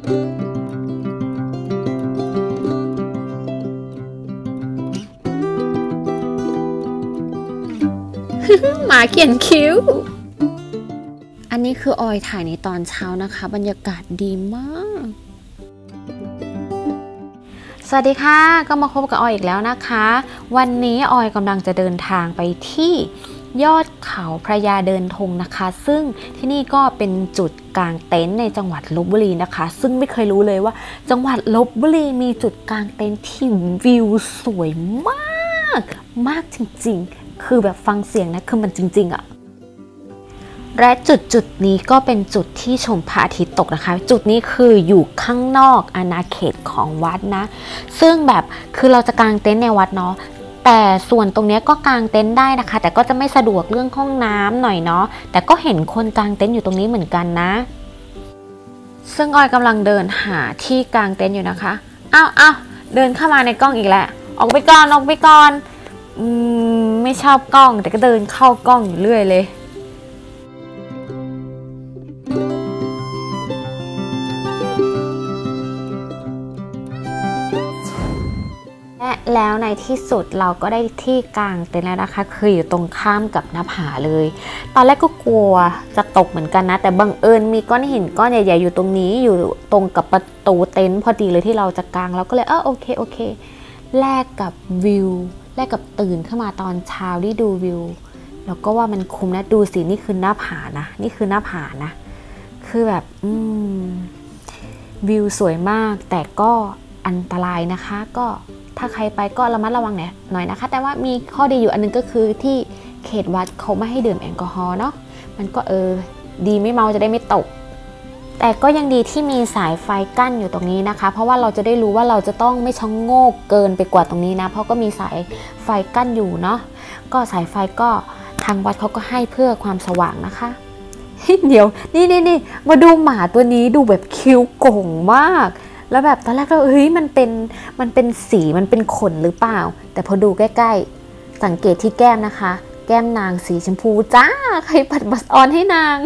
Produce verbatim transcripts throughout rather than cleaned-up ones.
หมาเขียนคิ้วอันนี้คือออยถ่ายในตอนเช้านะคะบรรยากาศดีมากสวัสดีค่ะก็มาพบกับออยอีกแล้วนะคะวันนี้ออยกำลังจะเดินทางไปที่ยอดเขาพระยาเดินธงนะคะซึ่งที่นี่ก็เป็นจุดกางเต็นท์ในจังหวัดลพบุรีนะคะซึ่งไม่เคยรู้เลยว่าจังหวัดลพบุรีมีจุดกางเต็นท์ที่วิวสวยมากมากจริงๆคือแบบฟังเสียงนะคือมันจริงๆอะและจุดจุดนี้ก็เป็นจุดที่ชมพระอาทิตย์ตกนะคะจุดนี้คืออยู่ข้างนอกอาณาเขตของวัดนะซึ่งแบบคือเราจะกางเต็นท์ในวัดเนาะแต่ส่วนตรงนี้ก็กางเต็นท์ได้นะคะแต่ก็จะไม่สะดวกเรื่องห้องน้ำหน่อยเนาะแต่ก็เห็นคนกางเต็นท์อยู่ตรงนี้เหมือนกันนะซึ่งออยกำลังเดินหาที่กางเต็นท์อยู่นะคะอ้าวอ้าวเดินเข้ามาในกล้องอีกแล้วออกไปก่อนออกไปก่อนอืมไม่ชอบกล้องแต่ก็เดินเข้ากล้องอยู่เรื่อยเลยและแล้วในที่สุดเราก็ได้ที่กางเต็นท์แล้วนะคะคืออยู่ตรงข้ามกับหน้าผาเลยตอนแรกก็กลัวจะตกเหมือนกันนะแต่บังเอิญมีก้อนหินก้อนใหญ่ๆอยู่ตรงนี้อยู่ตรงกับประตูเต็นท์พอดีเลยที่เราจะกางเราก็เลยเออโอเคโอเคแลกกับวิวแลกกับตื่นขึ้นมาตอนเช้าที่ดูวิวแล้วก็ว่ามันคุ้มนะดูสินี่คือหน้าผานะนี่คือหน้าผานะคือแบบอืมวิวสวยมากแต่ก็อันตรายนะคะก็ถ้าใครไปก็ระมัดระวังหน่อยนะคะแต่ว่ามีข้อดีอยู่อันนึงก็คือที่เขตวัดเขาไม่ให้ดื่มแอลกอฮอล์เนาะมันก็เออดีไม่เมาจะได้ไม่ตกแต่ก็ยังดีที่มีสายไฟกั้นอยู่ตรงนี้นะคะเพราะว่าเราจะได้รู้ว่าเราจะต้องไม่ชะโงกเกินไปกว่าตรงนี้นะเพราะก็มีสายไฟกั้นอยู่เนาะก็สายไฟก็ทางวัดเขาก็ให้เพื่อความสว่างนะคะเดี๋ยวนี่นี่นี่มาดูหมาตัวนี้ดูแบบคิ้วโก่งมากแล้วแบบตอนแรกเราเฮ้ยมันเป็นมันเป็นสีมันเป็นขนหรือเปล่าแต่พอดูใกล้ๆสังเกตที่แก้มนะคะแก้มนางสีชมพูจ้าใครปัดบัสออนให้นาง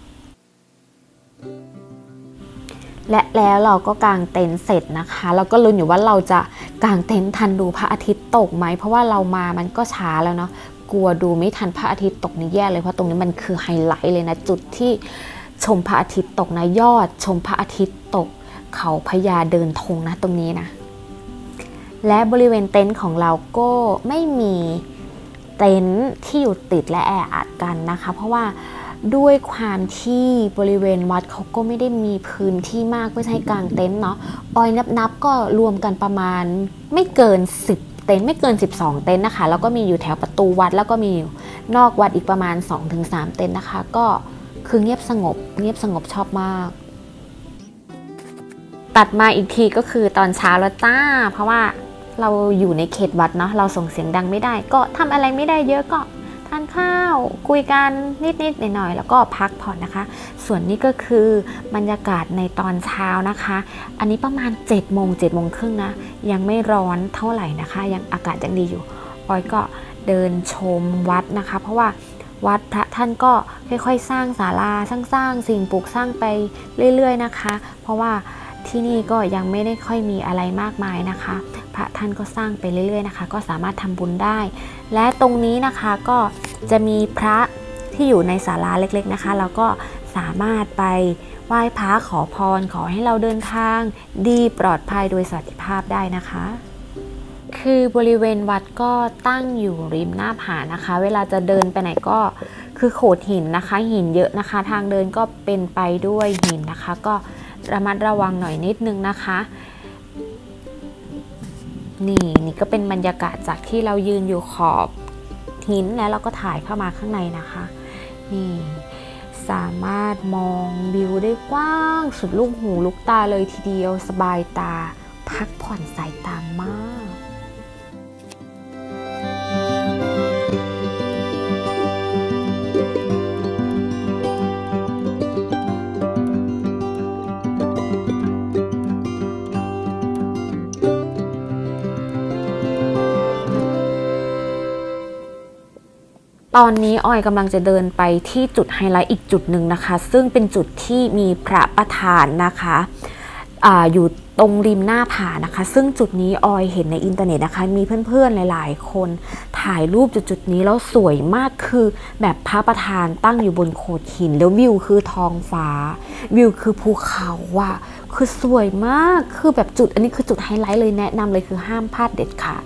และแล้วเราก็กางเต็นท์เสร็จนะคะเราก็ลุ้นอยู่ว่าเราจะกางเต็นท์ทันดูพระอาทิตย์ตกไหมเพราะว่าเรามามันก็ช้าแล้วเนาะกลัวดูไม่ทันพระอาทิตย์ตกนี่แย่เลยเพราะตรงนี้มันคือไฮไลท์เลยนะจุดที่ชมพระอาทิตย์ตกนะยอดชมพระอาทิตย์ตกเขาพญาเดินธงนะตรงนี้นะและบริเวณเต็นท์ของเราก็ไม่มีเต็นท์ที่อยู่ติดและแออัดกันนะคะเพราะว่าด้วยความที่บริเวณวัดเขาก็ไม่ได้มีพื้นที่มากเพื่อใช้กางเต็นท์เนาะออยนับๆก็รวมกันประมาณไม่เกินสิบเต็นท์ไม่เกินสิบสองเต็นท์นะคะแล้วก็มีอยู่แถวประตูวัดแล้วก็มีนอกวัดอีกประมาณ สองถึงสาม เต็นท์นะคะก็คือเงียบสงบเงียบสงบชอบมากตัดมาอีกทีก็คือตอนเช้าแล้วจ้าเพราะว่าเราอยู่ในเขตวัดเนาะเราส่งเสียงดังไม่ได้ก็ทำอะไรไม่ได้เยอะก็ทานข้าวคุยกันนิดๆหน่อยๆแล้วก็พักผ่อนนะคะส่วนนี้ก็คือบรรยากาศในตอนเช้านะคะอันนี้ประมาณเจ็ดโมงเจ็ดโมงครึ่งนะยังไม่ร้อนเท่าไหร่นะคะยังอากาศยังดีอยู่ออยก็เดินชมวัดนะคะเพราะว่าวัดพระท่านก็ค่อยๆสร้างศาลาสร้างๆสิ่งปลูกสร้างไปเรื่อยๆนะคะเพราะว่าที่นี่ก็ยังไม่ได้ค่อยมีอะไรมากมายนะคะพระท่านก็สร้างไปเรื่อยๆนะคะก็สามารถทำบุญได้และตรงนี้นะคะก็จะมีพระที่อยู่ในศาลาเล็กๆนะคะเราก็สามารถไปไหว้พระขอพรขอให้เราเดินทางดีปลอดภัยโดยสวัสดิภาพได้นะคะคือบริเวณวัดก็ตั้งอยู่ริมหน้าผานะคะเวลาจะเดินไปไหนก็คือโขดหินนะคะหินเยอะนะคะทางเดินก็เป็นไปด้วยหินนะคะก็ระมัดระวังหน่อยนิดนึงนะคะนี่นี่ก็เป็นบรรยากาศจากที่เรายืนอยู่ขอบหินแล้วเราก็ถ่ายเข้ามาข้างในนะคะนี่สามารถมองวิวได้กว้างสุดลูกหูลูกตาเลยทีเดียวสบายตาพักผ่อนสายตามากตอนนี้ออยกำลังจะเดินไปที่จุดไฮไลท์อีกจุดหนึ่งนะคะซึ่งเป็นจุดที่มีพระประธานนะคะอ่าอยู่ตรงริมหน้าผานะคะซึ่งจุดนี้ออยเห็นในอินเทอร์เน็ตนะคะมีเพื่อนๆหลายๆคนถ่ายรูปจุดๆนี้แล้วสวยมากคือแบบพระประธานตั้งอยู่บนโขดหินแล้ววิวคือท้องฟ้าวิวคือภูเขาว่ะคือสวยมากคือแบบจุดอันนี้คือจุดไฮไลท์เลยแนะนำเลยคือห้ามพลาดเด็ดขาด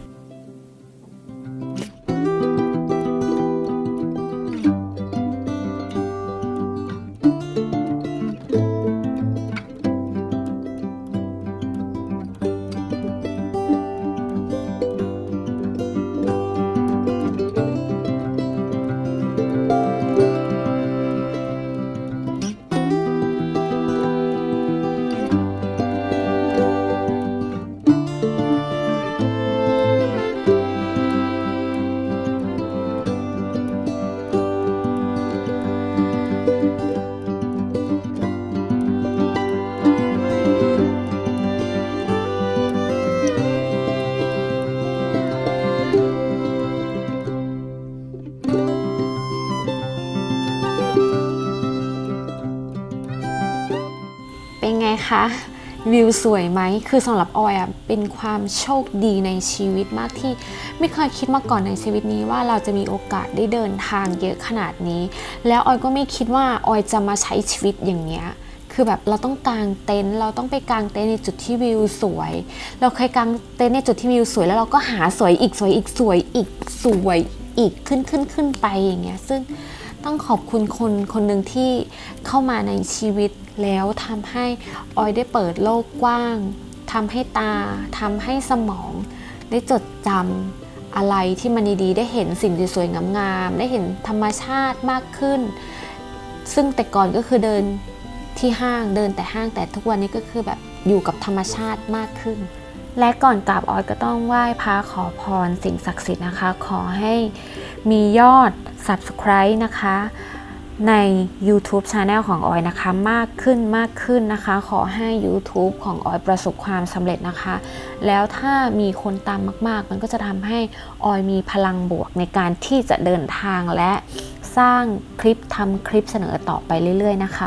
เป็นไงคะวิวสวยไหมคือสำหรับออยอ่ะเป็นความโชคดีในชีวิตมากที่ไม่เคยคิดมาก่อนในชีวิตนี้ว่าเราจะมีโอกาสได้เดินทางเยอะขนาดนี้แล้วออยก็ไม่คิดว่าออยจะมาใช้ชีวิตอย่างเงี้ยคือแบบเราต้องกางเต็นท์เราต้องไปกางเต็นท์ในจุดที่วิวสวยเราเคยกางเต็นท์ในจุดที่วิวสวยแล้วเราก็หาสวยอีกสวยอีกสวยอีกสวยอีกขึ้นขึ้นขึ้นไปอย่างเงี้ยซึ่งต้องขอบคุณคนคนหนึ่งที่เข้ามาในชีวิตแล้วทำให้ออยได้เปิดโลกกว้างทำให้ตาทำให้สมองได้จดจำอะไรที่มันดีๆได้เห็นสิ่งสวยๆงามๆได้เห็นธรรมชาติมากขึ้นซึ่งแต่ก่อนก็คือเดินที่ห้างเดินแต่ห้างแต่ทุกวันนี้ก็คือแบบอยู่กับธรรมชาติมากขึ้นและก่อนกราบออยก็ต้องไหว้พระขอพรสิ่งศักดิ์สิทธิ์นะคะขอให้มียอด ซับสไครบ์ นะคะใน ยูทูบ Channel ของออยนะคะมากขึ้นมากขึ้นนะคะขอให้ ยูทูบ ของออยประสบความสำเร็จนะคะแล้วถ้ามีคนตามมากๆมันก็จะทำให้ออยมีพลังบวกในการที่จะเดินทางและสร้างคลิปทำคลิปเสนอต่อไปเรื่อยๆนะคะ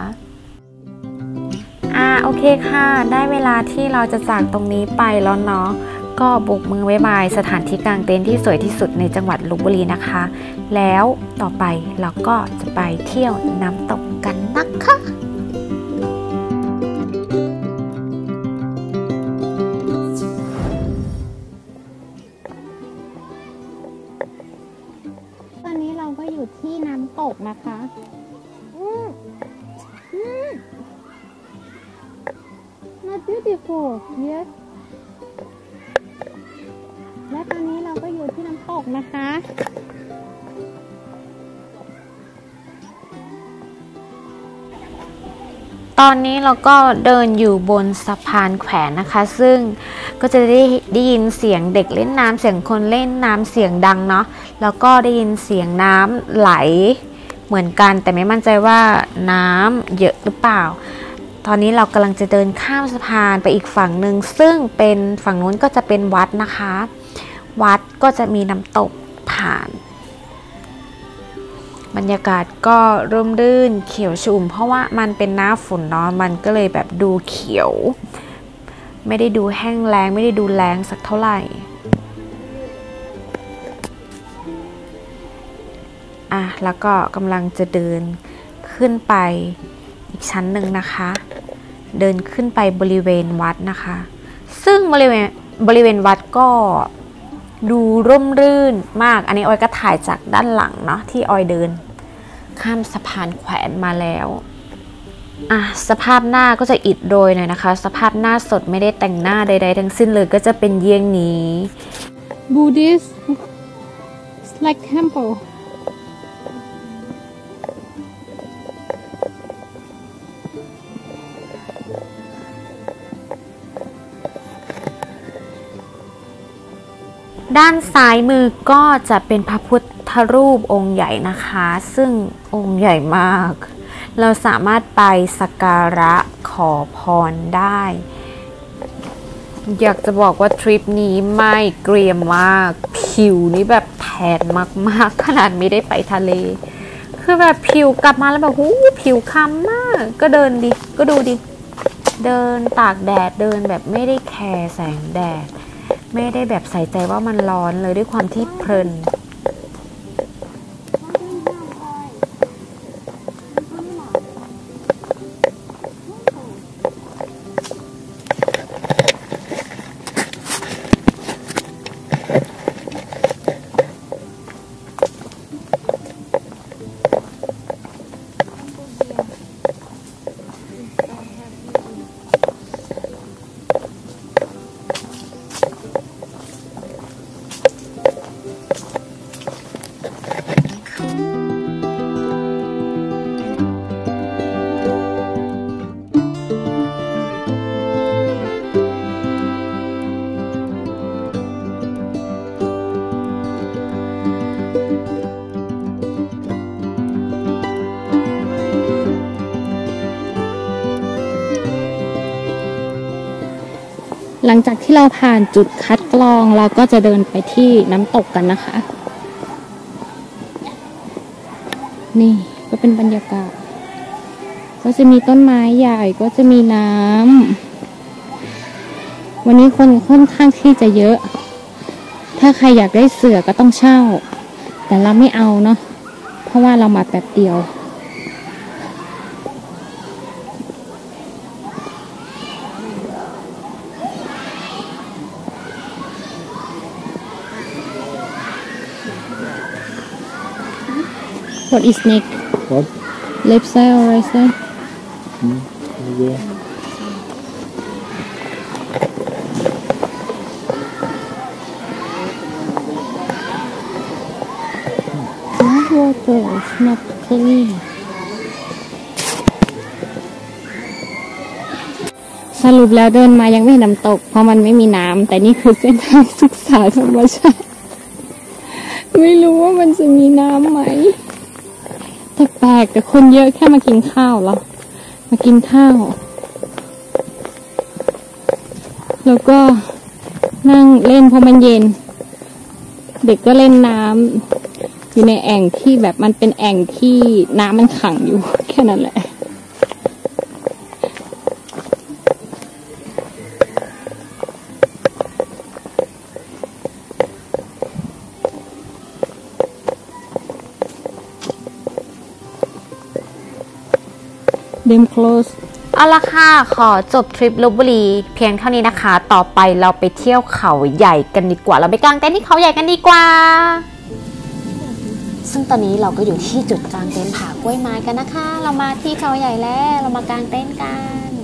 อ่าโอเคค่ะได้เวลาที่เราจะจากตรงนี้ไปแล้วเนาะก็โบกมือบ๊ายบายสถานที่กางเต็นท์ที่สวยที่สุดในจังหวัดลพบุรีนะคะแล้วต่อไปเราก็จะไปเที่ยวน้ำตกกันนะคะตอนนี้เราก็อยู่ที่น้ำตกนะคะอืมอืม not beautiful yesและตอนนี้เราก็อยู่ที่น้ำตกนะคะตอนนี้เราก็เดินอยู่บนสะพานแขวนนะคะซึ่งก็จะได้ได้ยินเสียงเด็กเล่นน้ำเสียงคนเล่นน้ำเสียงดังเนาะแล้วก็ได้ยินเสียงน้ำไหลเหมือนกันแต่ไม่มั่นใจว่าน้ำเยอะหรือเปล่าตอนนี้เรากำลังจะเดินข้ามสะพานไปอีกฝั่งหนึ่งซึ่งเป็นฝั่งนู้นก็จะเป็นวัดนะคะวัดก็จะมีน้ำตกผ่านบรรยากาศก็ร่มรื่นเขียวชุ่มเพราะว่ามันเป็นหน้าฝนเนาะมันก็เลยแบบดูเขียวไม่ได้ดูแห้งแล้งไม่ได้ดูแล้งสักเท่าไหร่อ่ะแล้วก็กำลังจะเดินขึ้นไปอีกชั้นหนึ่งนะคะเดินขึ้นไปบริเวณวัดนะคะซึ่งบริเวณบริเวณวัดก็ดูร่มรื่นมากอันนี้ออยก็ถ่ายจากด้านหลังเนาะที่ออยเดินข้ามสะพานแขวนมาแล้วอ่ะสภาพหน้าก็จะอิดโรยหน่อยนะคะสภาพหน้าสดไม่ได้แต่งหน้าใดๆทั้งสิ้นเลยก็จะเป็นเยี่ยงนี้ Buddhist like temple ด้านซ้ายมือก็จะเป็นพระพุทธรูปองค์ใหญ่นะคะซึ่งองค์ใหญ่มากเราสามารถไปสักการะขอพรได้อยากจะบอกว่าทริปนี้ไม่เกรียมมากผิวนี่แบบแทนมากๆขนาดไม่ได้ไปทะเลคือแบบผิวกลับมาแล้วแบบหูผิวคล้ำมากก็เดินดิก็ดูดิเดินตากแดดเดินแบบไม่ได้แคร์แสงแดดไม่ได้แบบใส่ใจว่ามันร้อนเลยด้วยความที่เพลินหลังจากที่เราผ่านจุดคัดกรองเราก็จะเดินไปที่น้ำตกกันนะคะ นี่ก็เป็นบรรยากาศก็จะมีต้นไม้ใหญ่ก็จะมีน้ำวันนี้คนค่อนข้างที่จะเยอะ ถ้าใครอยากได้เสือก็ต้องเช่าแต่เราไม่เอาเนาะเพราะว่าเรามาแป๊บเดียว What is next? What? Left side or right side? Hmm. Okay. Not water, it's not clean. สรุปแล้วเดินมายังไม่เห็นน้ำตกเพราะมันไม่มีน้ำแต่นี่คือเส้นทางศึกษาธรรมชาติไม่รู้ว่ามันจะมีน้ำไหมแต่แปลกแต่คนเยอะแค่มากินข้าวเหรอมากินข้าวแล้วก็นั่งเล่นเพราะมันเย็นเด็กก็เล่นน้ำอยู่ในแอ่งที่แบบมันเป็นแอ่งที่น้ำมันขังอยู่แค่นั้นแหละเดม close เอาละค่ะขอจบทริปลพบุรีเพียงเท่านี้นะคะต่อไปเราไปเที่ยวเขาใหญ่กันดีกว่าเราไปกางเต็นท์ที่เขาใหญ่กันดีกว่าซึ่งตอนนี้เราก็อยู่ที่จุดกางเต็นท์ผากล้วยไม้กันนะคะเรามาที่เขาใหญ่แล้วเรามากางเต็นท์กัน